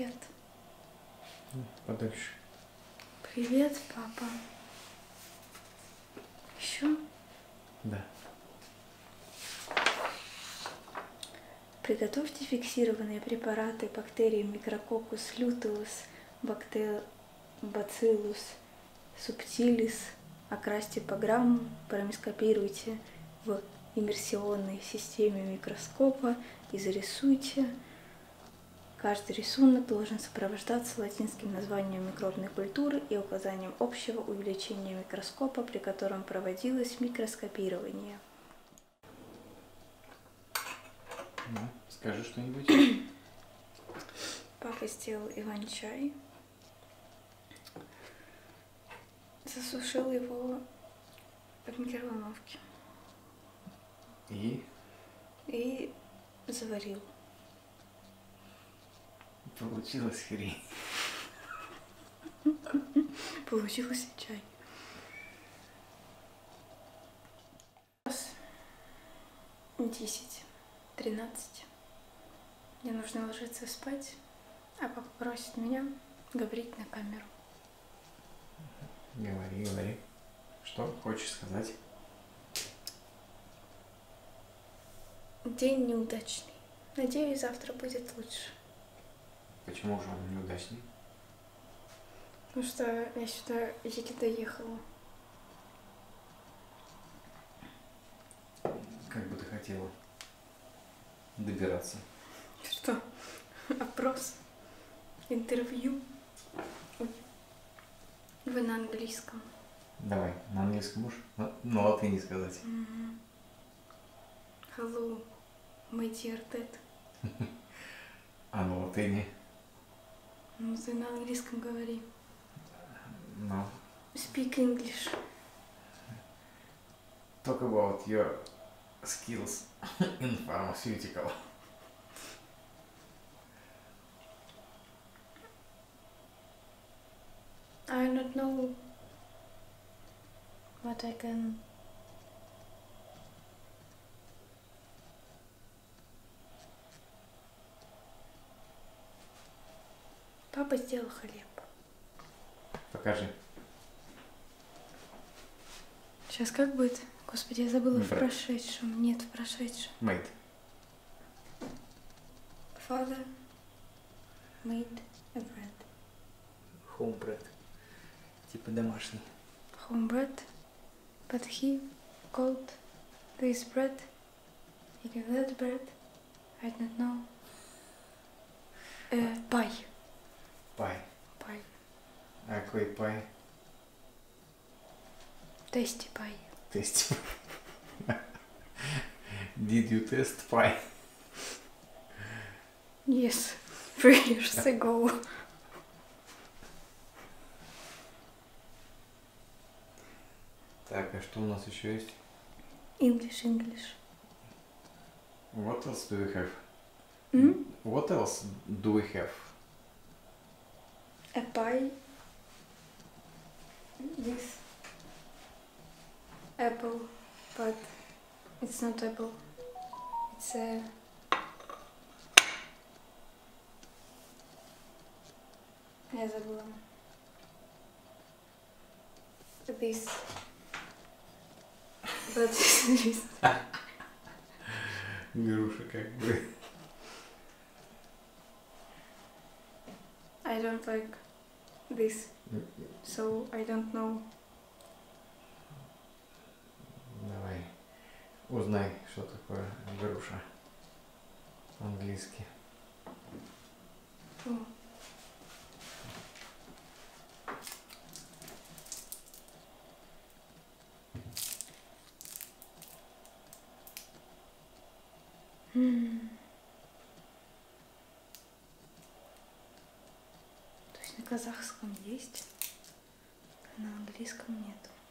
Привет. Подольше. Привет, папа. Еще? Да. Приготовьте фиксированные препараты бактерий Micrococcus luteus, Bacillus subtilis, окрасьте по грамму, промископируйте в иммерсионной системе микроскопа и зарисуйте. Каждый рисунок должен сопровождаться латинским названием микробной культуры и указанием общего увеличения микроскопа, при котором проводилось микроскопирование. Ну, скажи что-нибудь. Папа сделал иван-чай, засушил его в микроволновке и заварил. Получилась хрень. Получился чай. 10:13. Мне нужно ложиться спать, а папа просит меня говорить на камеру. Говори, говори. Что хочешь сказать? День неудачный. Надеюсь, завтра будет лучше. Почему же он неудачный? Потому что я сюда еле доехала. Как бы ты хотела добираться? Что? Опрос? Интервью? Вы на английском. Давай, на английском можешь? На латыни сказать. Hello, my dear dad. А на латыни? Ну, ты на английском говори. No. Speak English. Talk about your skills in pharmaceutical. I don't know what I can. Папа сделал хлеб. Покажи. Сейчас как будет? Господи, я забыла в Брат. прошедшем. Нет, в прошедшем. Made. Father made a bread. Home bread. Типа домашний. Home bread. But he called this bread, или that bread, I don't know, pie. Пай. Pie. А какой пай? Tasty pie. Тест. Did you test pie? Yes, 3 years ago. Так, а что у нас еще есть? English. What else do we have? Hmm? What else do we have? A pie with apple, but it's not apple. It's a я забыла. This. But this. Груша как бы. I don't like this, so I don't know. Давай, узнай, что такое груша по-английски. Oh. То есть на казахском есть, а на английском нет.